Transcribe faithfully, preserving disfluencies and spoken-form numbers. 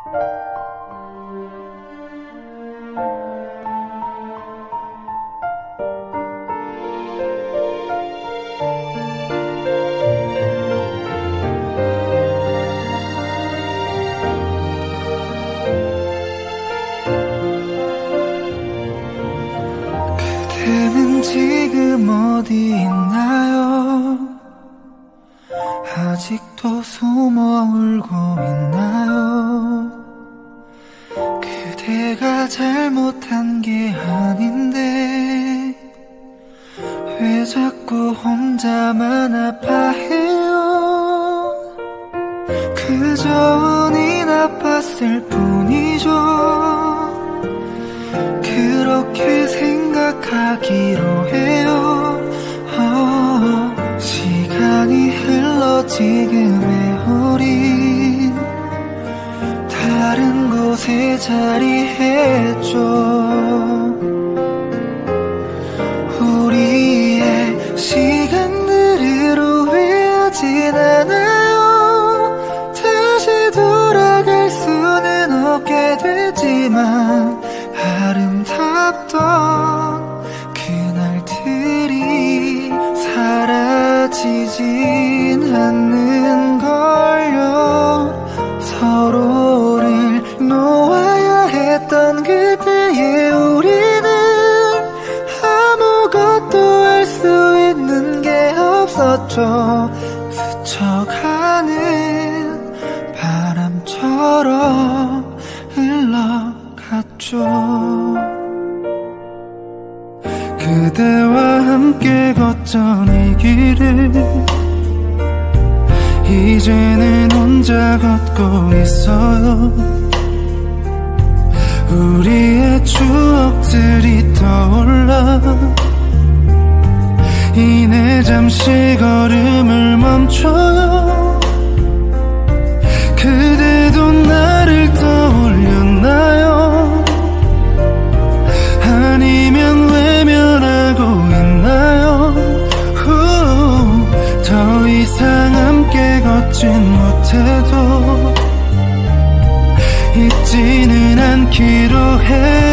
그대는 지금 어디 있나요? 아직도 숨어 울고 있나요? 그대가 잘못한 게 아닌데 왜 자꾸 혼자만 아파해요? 그저 운이 나빴을 뿐이죠. 그렇게 생각하기로 해요. 어, 시간이 흘러 지금의 우리 다른 곳에 자리했죠. 우리의 시간들을 후회하진 않아요. 다시 돌아갈 수는 없게 되지만 아름답던 그날들이 사라지진 않는 걸요. 서로를 놓아야 했던 그때의 우리는 아무것도 할 수 있는 게 없었죠. 스쳐가는 바람처럼 흘러갔죠. 그대와 함께 걷던 이 길을 이제는 혼자 걷고 있어요. 우리의 추억들이 떠올라 이내 잠시 걸음을 멈춰요. 그대도 나를 떠올렸나요? 아니면 외면하고 있나요? 후, 더 이상 함께 걷진 못해도 잊지는 않기로 해.